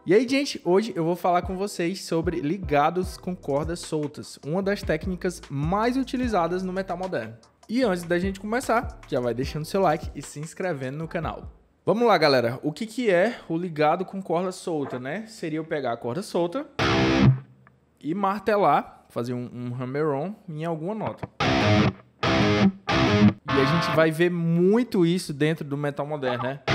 E aí, gente, hoje eu vou falar com vocês sobre ligados com cordas soltas, uma das técnicas mais utilizadas no metal moderno. E antes da gente começar, já vai deixando seu like e se inscrevendo no canal. Vamos lá, galera. O que é o ligado com corda solta, né? Seria eu pegar a corda solta e martelar, fazer um hammer-on em alguma nota. E a gente vai ver muito isso dentro do metal moderno, né?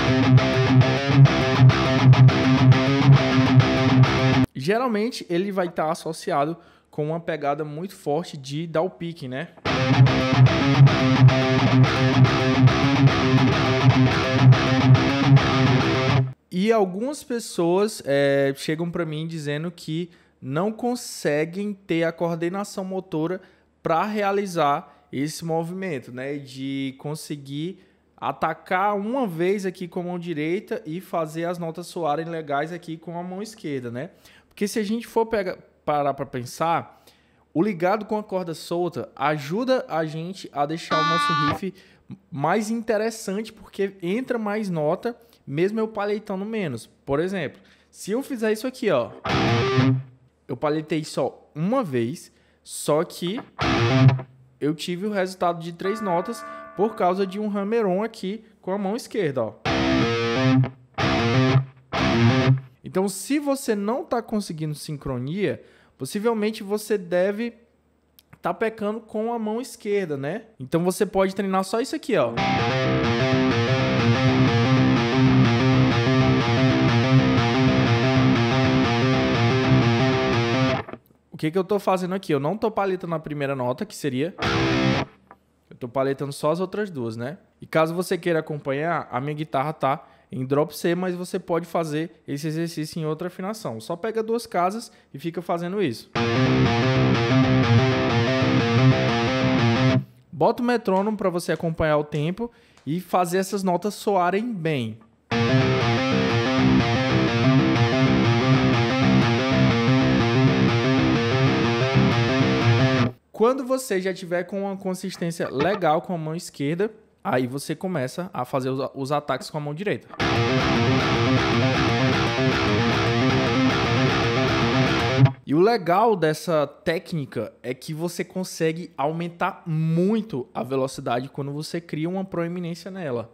Geralmente ele vai estar associado com uma pegada muito forte de downpick, né? E algumas pessoas chegam para mim dizendo que não conseguem ter a coordenação motora para realizar esse movimento, né? De conseguir atacar uma vez aqui com a mão direita e fazer as notas soarem legais aqui com a mão esquerda, né? Porque se a gente for parar para pensar, o ligado com a corda solta ajuda a gente a deixar o nosso riff mais interessante, porque entra mais nota, mesmo eu palhetando menos. Por exemplo, se eu fizer isso aqui, ó, eu palhetei só uma vez, só que eu tive o resultado de 3 notas por causa de um hammer-on aqui com a mão esquerda, ó. Então, se você não está conseguindo sincronia, possivelmente você deve estar pecando com a mão esquerda, né? Então, você pode treinar só isso aqui, ó. O que eu estou fazendo aqui? Eu não estou paletando a primeira nota, que seria... Eu estou paletando só as outras duas, né? E caso você queira acompanhar, a minha guitarra tá em drop C, mas você pode fazer esse exercício em outra afinação. Só pega 2 casas e fica fazendo isso. Bota o metrônomo para você acompanhar o tempo e fazer essas notas soarem bem. Quando você já tiver com uma consistência legal com a mão esquerda, aí você começa a fazer os ataques com a mão direita. E o legal dessa técnica é que você consegue aumentar muito a velocidade quando você cria uma proeminência nela.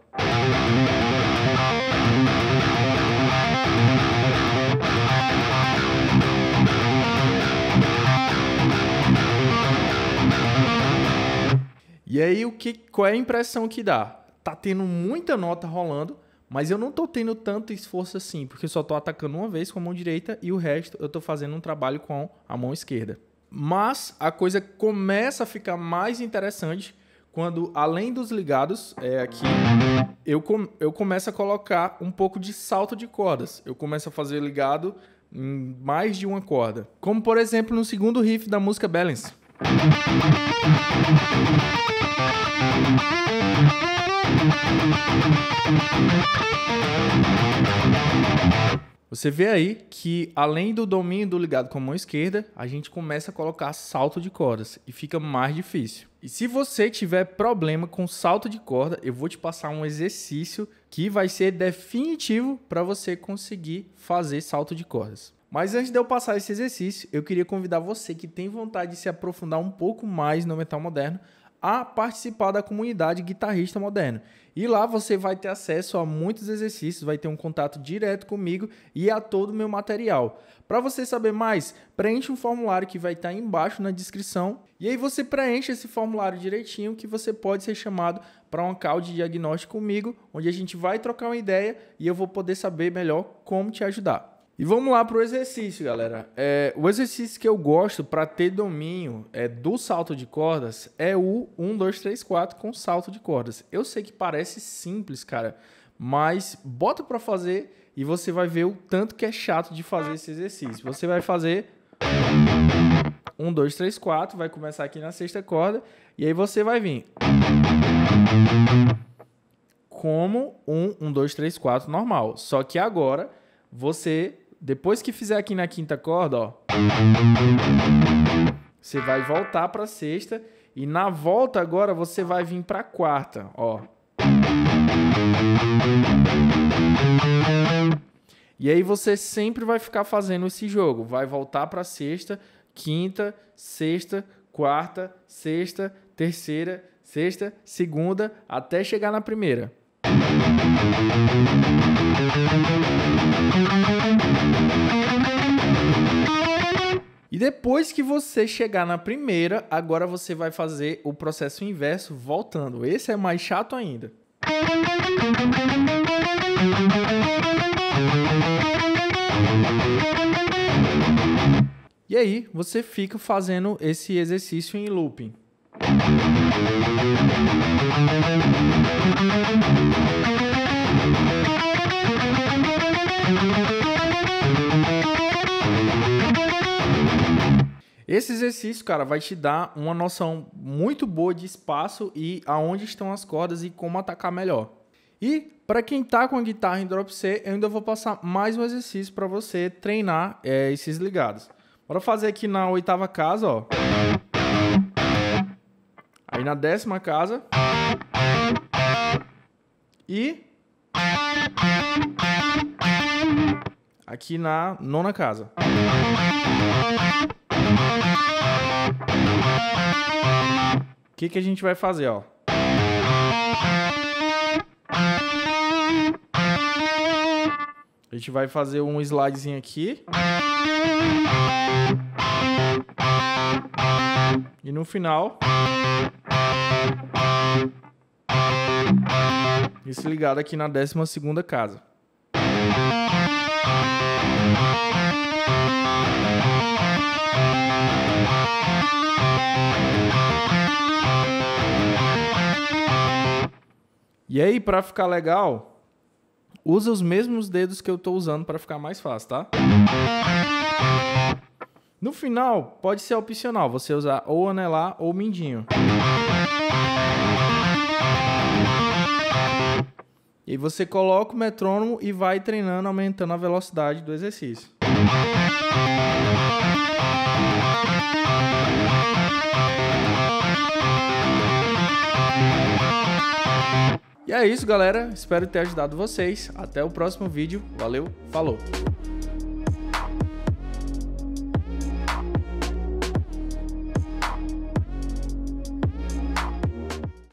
E aí, qual é a impressão que dá? Tá tendo muita nota rolando, mas eu não tô tendo tanto esforço assim, porque eu só tô atacando uma vez com a mão direita e o resto eu tô fazendo um trabalho com a mão esquerda. Mas a coisa começa a ficar mais interessante quando, além dos ligados, aqui, eu começo a colocar um pouco de salto de cordas. Eu começo a fazer ligado em mais de uma corda. Como, por exemplo, no segundo riff da música Balance. Você vê aí que, além do domínio do ligado com a mão esquerda, a gente começa a colocar salto de cordas e fica mais difícil. E se você tiver problema com salto de corda, eu vou te passar um exercício que vai ser definitivo para você conseguir fazer salto de cordas. Mas antes de eu passar esse exercício, eu queria convidar você que tem vontade de se aprofundar um pouco mais no metal moderno a participar da comunidade Guitarrista Moderno. E lá você vai ter acesso a muitos exercícios, vai ter um contato direto comigo e a todo o meu material. Para você saber mais, preencha um formulário que vai estar aí embaixo na descrição. E aí você preenche esse formulário direitinho que você pode ser chamado para uma call de diagnóstico comigo, onde a gente vai trocar uma ideia e eu vou poder saber melhor como te ajudar. E vamos lá para o exercício, galera. O exercício que eu gosto para ter domínio do salto de cordas é o 1, 2, 3, 4 com salto de cordas. Eu sei que parece simples, cara, mas bota para fazer e você vai ver o tanto que é chato de fazer esse exercício. Você vai fazer 1, 2, 3, 4, vai começar aqui na 6ª corda e aí você vai vir como 1, 2, 3, 4 normal. Só que agora você... Depois que fizer aqui na 5ª corda, ó, você vai voltar para a 6ª e na volta agora você vai vir para a 4ª, ó. E aí você sempre vai ficar fazendo esse jogo. Vai voltar para sexta, quinta, sexta, quarta, sexta, terceira, sexta, segunda, até chegar na primeira. E depois que você chegar na primeira, agora você vai fazer o processo inverso voltando. Esse é mais chato ainda. E aí, você fica fazendo esse exercício em looping. Esse exercício, cara, vai te dar uma noção muito boa de espaço e aonde estão as cordas e como atacar melhor. E para quem tá com a guitarra em drop C, eu ainda vou passar mais um exercício para você treinar esses ligados. Bora fazer aqui na 8ª casa, ó. Aí na 10ª casa. E aqui na 9ª casa. O que a gente vai fazer, ó? A gente vai fazer um slidezinho aqui. E no final, esse ligado aqui na 12ª casa. E aí, para ficar legal, usa os mesmos dedos que eu estou usando para ficar mais fácil, tá? No final, pode ser opcional, você usar ou anelar ou mindinho. E aí você coloca o metrônomo e vai treinando, aumentando a velocidade do exercício. E é isso, galera. Espero ter ajudado vocês. Até o próximo vídeo. Valeu, falou!